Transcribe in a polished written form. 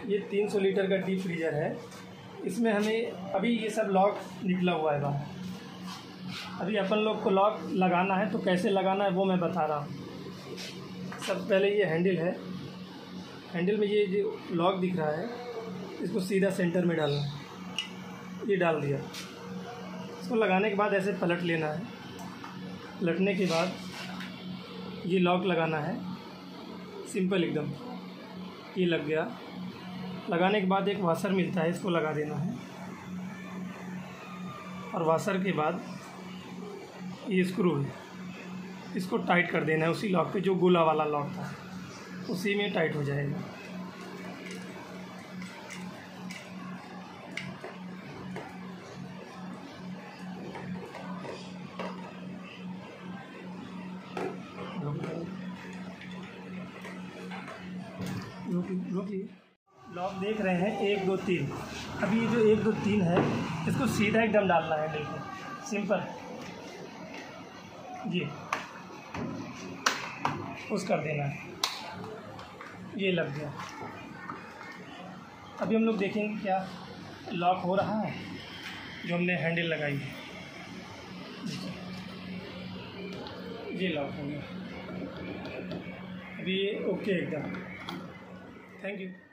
ये 300 लीटर का deep freezer है। इसमें हमें अभी ये सब लॉक निकला हुआ है बाहर। अभी अपन लोग को लॉक लगाना है, तो कैसे लगाना है वो मैं बता रहा हूँ। सब पहले ये हैंडल है, हैंडल में ये जो लॉक दिख रहा है इसको सीधा सेंटर में डालना है। ये डाल दिया। इसको लगाने के बाद ऐसे पलट लेना है। पलटने के बाद ये लॉक लगाना है, सिंपल एकदम। ये लग गया। लगाने के बाद एक वाशर मिलता है, इसको लगा देना है। और वाशर के बाद ये स्क्रू है, इसको टाइट कर देना है उसी लॉक पे, जो गोला वाला लॉक था उसी में टाइट हो जाएगा। लॉक देख रहे हैं 1 2 3। अभी ये जो 1 2 3 है इसको सीधा एकदम डालना है हैंडल पे, सिंपल। ये पुश कर देना है, ये लग गया। अभी हम लोग देखेंगे क्या लॉक हो रहा है, जो हमने हैंडल लगाई है। ये लॉक हो गया। अभी ये ओके एकदम। Thank you.